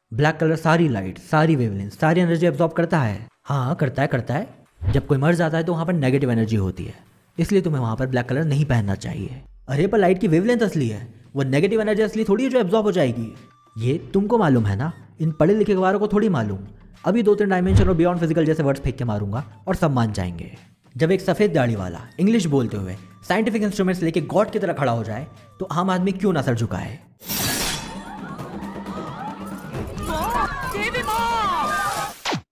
Black colour सारी light, सारी wavelength, सारी एनर्जी एब्जॉर्ब करता है। हाँ करता है करता है। जब कोई मर जाता है तो वहाँ पर नेगेटिव एनर्जी होती है, इसलिए तुम्हें वहाँ पर ब्लैक कलर नहीं पहनना चाहिए। अरे पर लाइट की वेवलेंथ असली है, वो नेगेटिव एनर्जी असली थोड़ी है जो एब्जॉर्ब हो जाएगी। ये तुमको मालूम है ना, इन पढ़े लिखे गवारों को थोड़ी मालूम। अभी 2-3 डायमेंशन और बियॉन्ड फिजिकल जैसे वर्ड्स फेंक के मारूंगा और सब मान जाएंगे। जब एक सफ़ेद दाढ़ी वाला इंग्लिश बोलते हुए साइंटिफिक इंस्ट्रूमेंट्स लेके गॉड की तरह खड़ा हो जाए तो आम आदमी क्यों ना सर झुकाए।